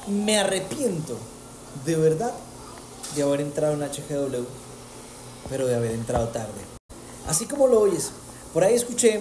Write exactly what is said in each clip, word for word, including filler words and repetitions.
Me arrepiento, de verdad, de haber entrado en H G W, pero de haber entrado tarde. Así como lo oyes, por ahí escuché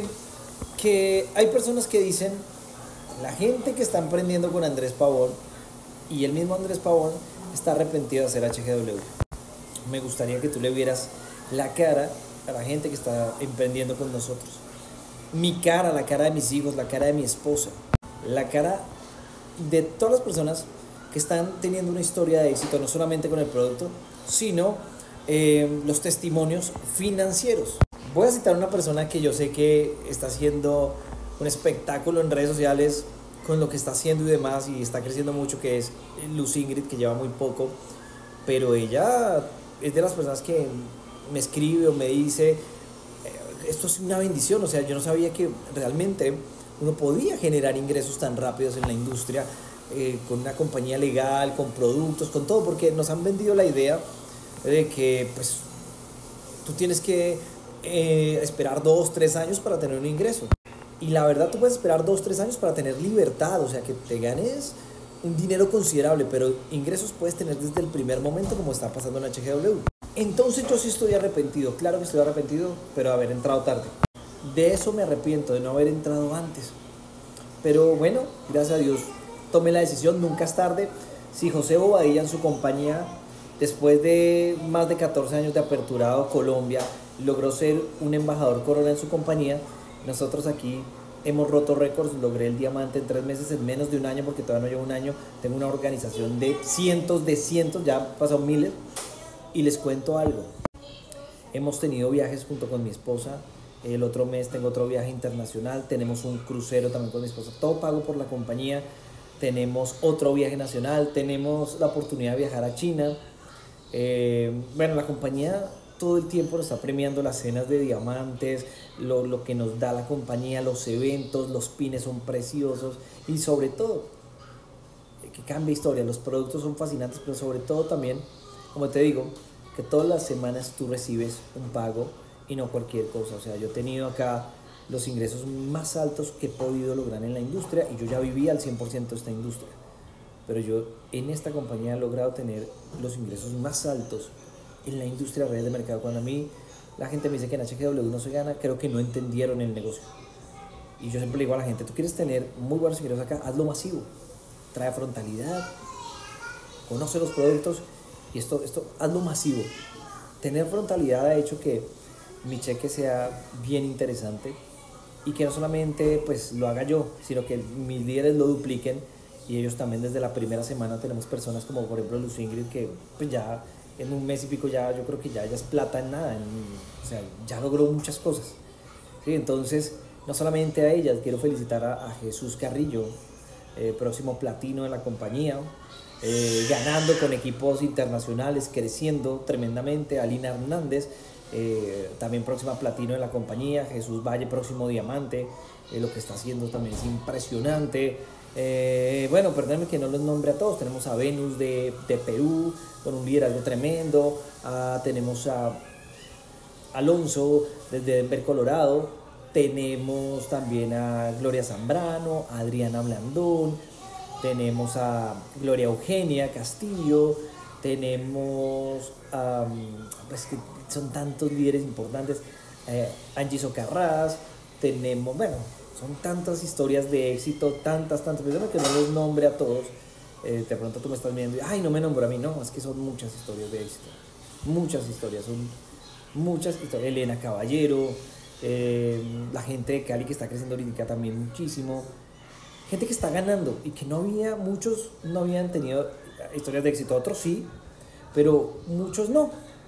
que hay personas que dicen, la gente que está emprendiendo con Andrés Pavón, y el mismo Andrés Pavón está arrepentido de hacer H G W. Me gustaría que tú le vieras la cara a la gente que está emprendiendo con nosotros. Mi cara, la cara de mis hijos, la cara de mi esposa, la cara de todas las personas que están teniendo una historia de éxito, no solamente con el producto, sino eh, los testimonios financieros. Voy a citar a una persona que yo sé que está haciendo un espectáculo en redes sociales con lo que está haciendo y demás, y está creciendo mucho, que es Luz Ingrid, que lleva muy poco, pero ella es de las personas que me escribe o me dice, esto es una bendición, o sea, yo no sabía que realmente uno podía generar ingresos tan rápidos en la industria, eh, con una compañía legal, con productos, con todo, porque nos han vendido la idea de que pues tú tienes que eh, esperar dos, tres años para tener un ingreso. Y la verdad, tú puedes esperar dos, tres años para tener libertad, o sea, que te ganes un dinero considerable, pero ingresos puedes tener desde el primer momento, como está pasando en H G W. Entonces yo sí estoy arrepentido, claro que estoy arrepentido, pero de haber entrado tarde. De eso me arrepiento, de no haber entrado antes. Pero bueno, gracias a Dios tomé la decisión, nunca es tarde. Si José Bobadilla en su compañía, después de más de catorce años de aperturado Colombia, logró ser un embajador Corona en su compañía, nosotros aquí hemos roto récords. Logré el diamante en tres meses, en menos de un año, porque todavía no llevo un año. Tengo una organización de cientos de cientos, ya han pasado miles. Y les cuento algo, hemos tenido viajes junto con mi esposa. El otro mes tengo otro viaje internacional, tenemos un crucero también con mi esposa, todo pago por la compañía. Tenemos otro viaje nacional, tenemos la oportunidad de viajar a China. Eh, bueno, la compañía todo el tiempo nos está premiando las cenas de diamantes, lo, lo que nos da la compañía, los eventos, los pines son preciosos, y sobre todo, que cambia historia, los productos son fascinantes, pero sobre todo también, como te digo, que todas las semanas tú recibes un pago y no cualquier cosa. O sea, yo he tenido acá los ingresos más altos que he podido lograr en la industria, y yo ya vivía al cien por ciento de esta industria, pero yo en esta compañía he logrado tener los ingresos más altos en la industria real de mercado. Cuando a mí la gente me dice que en H G W no se gana, creo que no entendieron el negocio. Y yo siempre le digo a la gente, tú quieres tener muy buenos ingresos acá, hazlo masivo, trae frontalidad, conoce los productos, y esto, esto hazlo masivo. Tener frontalidad ha hecho que mi cheque sea bien interesante, y que no solamente pues lo haga yo, sino que mis líderes lo dupliquen, y ellos también. Desde la primera semana tenemos personas como por ejemplo Luz Ingrid, que pues ya en un mes y pico ya yo creo que ya ella es plata en nada, en, o sea, ya logró muchas cosas, ¿sí? Entonces no solamente a ellas, quiero felicitar a, a Jesús Carrillo, eh, próximo platino en la compañía, eh, ganando con equipos internacionales, creciendo tremendamente. A Lina Hernández, eh, también próxima platino en la compañía. Jesús Valle, próximo diamante. Eh, lo que está haciendo también es impresionante. Eh, bueno, perdónenme que no los nombre a todos. Tenemos a Venus de, de Perú, con un liderazgo tremendo. Ah, tenemos a Alonso desde Denver, Colorado. Tenemos también a Gloria Zambrano, a Adriana Blandón. Tenemos a Gloria Eugenia Castillo. Tenemos a, pues que son tantos líderes importantes, eh, Angie Socarrás. Tenemos, bueno, son tantas historias de éxito, tantas, tantas, pero que no los nombre a todos. Eh, de pronto tú me estás viendo y, ay, no me nombro a mí. No, es que son muchas historias de éxito, muchas historias, son muchas historias. Elena Caballero, eh, la gente de Cali que está creciendo ahorita también muchísimo, gente que está ganando, y que no había, muchos no habían tenido historias de éxito, otros sí, pero muchos no,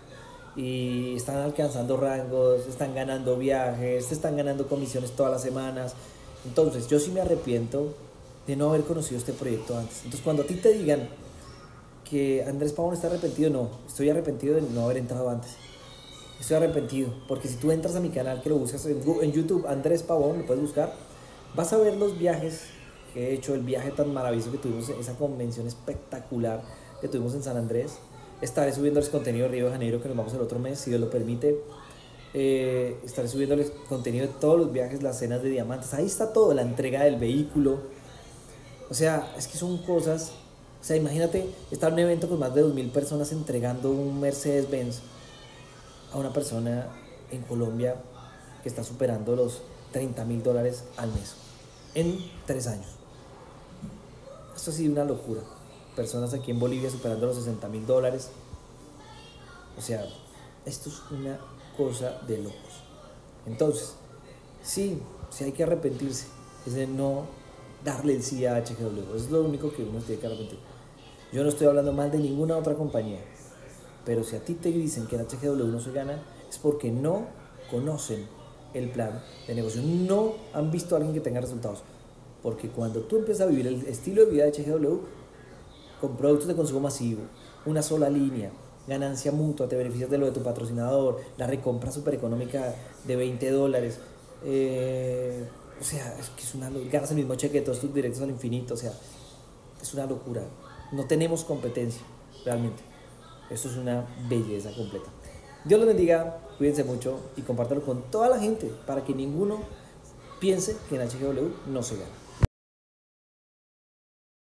y están alcanzando rangos, están ganando viajes, están ganando comisiones todas las semanas. Entonces yo sí me arrepiento de no haber conocido este proyecto antes. Entonces cuando a ti te digan que Andrés Pavón está arrepentido, no, estoy arrepentido de no haber entrado antes. Estoy arrepentido, porque si tú entras a mi canal, que lo buscas en, en YouTube, Andrés Pavón, lo puedes buscar, vas a ver los viajes que he hecho, el viaje tan maravilloso que tuvimos, esa convención espectacular que tuvimos en San Andrés. Estaré subiéndoles contenido de Río de Janeiro, que nos vamos el otro mes, si Dios lo permite. Eh, estaré subiéndoles contenido de todos los viajes, las cenas de diamantes. Ahí está todo, la entrega del vehículo. O sea, es que son cosas sea, imagínate estar en un evento con más de dos mil personas entregando un Mercedes-Benz a una persona en Colombia que está superando los treinta mil dólares al mes en tres años. Esto ha sido una locura. Personas aquí en Bolivia superando los sesenta mil dólares. O sea, esto es una cosa de locos. Entonces, sí, sí hay que arrepentirse. Es de no darle el sí a H G W. Eso es lo único que uno tiene que arrepentir. Yo no estoy hablando mal de ninguna otra compañía. Pero si a ti te dicen que en H G W no se gana, es porque no conocen el plan de negocio. No han visto a alguien que tenga resultados. Porque cuando tú empiezas a vivir el estilo de vida de H G W, con productos de consumo masivo, una sola línea, ganancia mutua, te beneficias de lo de tu patrocinador, la recompra súper económica de veinte dólares, eh, o sea, es que es una locura. Ganas el mismo cheque de todos tus directos al infinito, o sea, es una locura. No tenemos competencia, realmente. Esto es una belleza completa. Dios los bendiga, cuídense mucho y compártelo con toda la gente para que ninguno piense que en H G W no se gana.